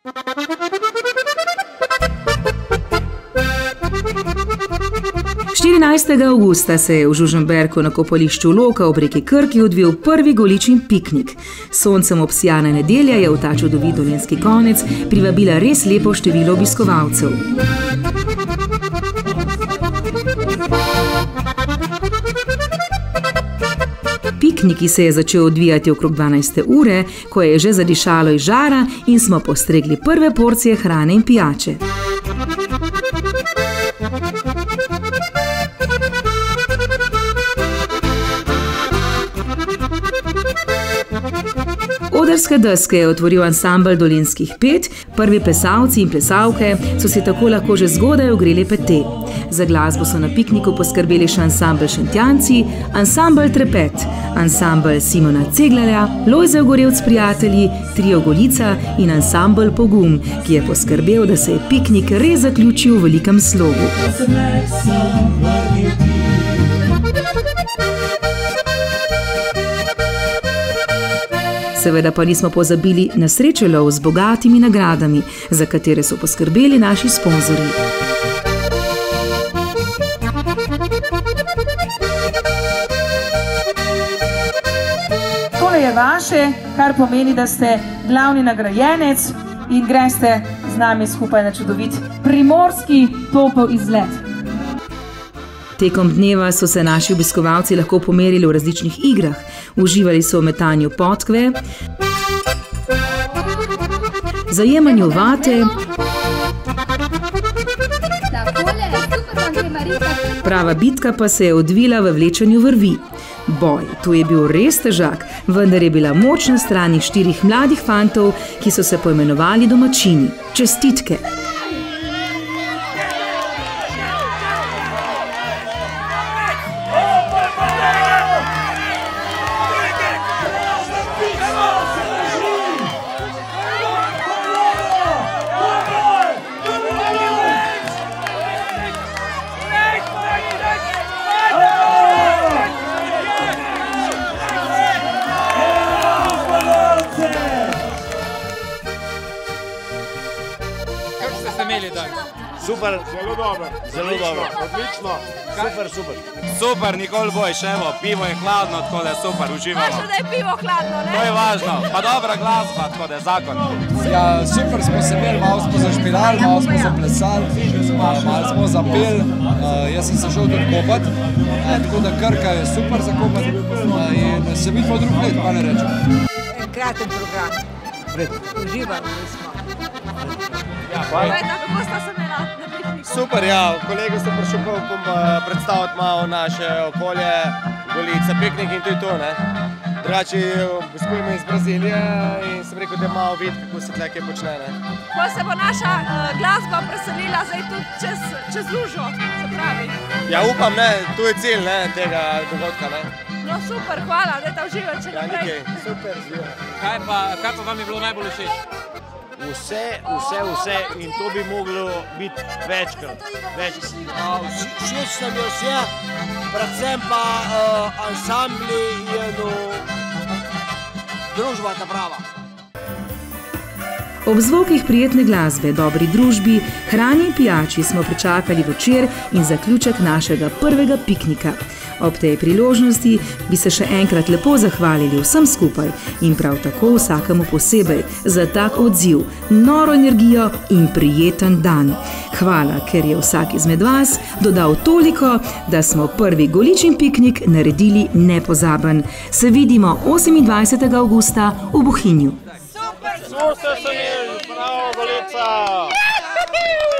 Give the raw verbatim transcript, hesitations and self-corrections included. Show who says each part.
Speaker 1: štirinajstega avgusta se je v Žužemberku na kopališču Loka ob reki Krki odvil prvi Goličin piknik. Soncem obsijana nedelja je v ta čudovit dolenjski konec privabila res lepo število obiskovalcev. Piknik se je začel odvijati okrog dvanajste ure, ko je že zadišalo iz žara in smo postregli prve porcije hrane in pijače. Odrske deske je otvoril ansambel Dolenjskih pet, prvi plesalci in plesalke so si tako lahko že zgodaj ogreli pete. Za glasbo so na pikniku poskrbeli še ansambel Šentjanci, ansambel Trepet, ansambel Simona Ceglarja, Lojze Ogorevc prijatelji, trio Golica in ansambel Pogum, ki je poskrbel, da se je piknik res zaključil v velikem slogu. Seveda pa nismo pozabili na srečelov z bogatimi nagradami, za katere so poskrbeli naši sponzorji.
Speaker 2: Tole je vaše, kar pomeni, da ste glavni nagrajenec in greste z nami skupaj na čudovit primorski topel izlet.
Speaker 1: Tekom dneva so se naši obiskovalci lahko pomerili v različnih igrah. Uživali so v metanju potkve, zajemanju vate, prava bitka pa se je odvila v vlečenju vrvi. Boj, to je bil res težak, vendar je bila moč na strani štirih mladih fantov, ki so se poimenovali domačini. Čestitke!
Speaker 3: Super, zelo dobro, zelo dobro, odlično, super, super.
Speaker 4: Super, nikoli boljše, evo, pivo je hladno, tako da je super, uživamo.
Speaker 5: Važno, da je pivo hladno, ne?
Speaker 4: To je važno, pa dobra glasba, tako da je zakon.
Speaker 6: Ja, super smo se imeli, malo smo zašpilali, malo smo zaplesali, malo smo zapeli, jaz sem se šel tudi kopat, tako da Krka je super za kopat in se vidimo drug let, pa ne rečem.
Speaker 5: En kraten program, uživali smo. Kako sta se imela na pikniku?
Speaker 3: Super, ja, kolegi sem prišel predstaviti malo naše okolje, Golica, piknik in to je to, ne. Drugače, obiskujemo iz Brazilije in sem rekel, da je malo videti, kako se tukaj počne, ne.
Speaker 5: Ko se bo naša glasba preselila zdaj tudi čez lužo, se pravi?
Speaker 3: Ja, upam, ne, to je cilj, ne, tega dogodka, ne.
Speaker 5: No super, hvala, da te uživali še naprej.
Speaker 3: Ja, nikaj, super, zvijo.
Speaker 4: Kaj pa vam je bilo najbolj všeč?
Speaker 3: Vse, vse, vse in to bi moglo biti večkrat.
Speaker 7: Všeč nam je vse, predvsem pa ansambli in družba ta prava.
Speaker 1: Ob zvokih prijetne glasbe, dobri družbi, hrani in pijači smo pričakali večer in zaključek našega prvega piknika. Ob tej priložnosti bi se še enkrat lepo zahvalili vsem skupaj in prav tako vsakemu posebej za tak odziv, noro energijo in prijeten dan. Hvala, ker je vsak izmed vas dodal toliko, da smo prvi Goličin piknik naredili nepozaben. Se vidimo osemindvajsetega avgusta v Bohinju.
Speaker 3: Super se imeli, bravo Golica!